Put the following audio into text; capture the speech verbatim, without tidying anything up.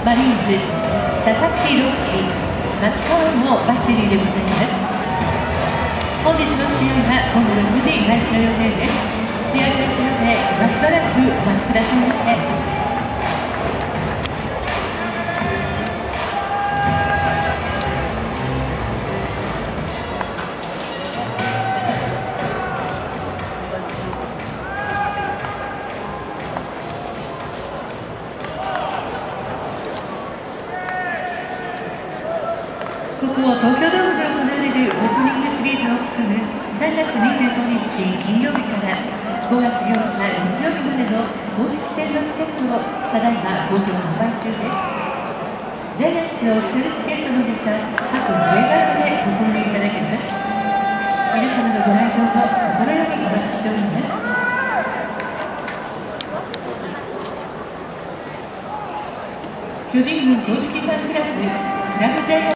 マリーンズ佐々木朗希、松川のバッテリーでございます。本日の試合は午後ろくじ開始の予定です。試合開始までしばらくお待ちくださいませ。ここ東京ドームで行われるオープニングシリーズを含むさんがつにじゅうごにち金曜日からごがつようか日曜日までの公式戦のチケットをただいま好評販売中です。ジャイアンツのオフィシャルチケットのほか各上側でご購入いただけます。皆様のご来場も心よりお待ちしております。巨人軍公式ファンクラブクラブジャイアンツ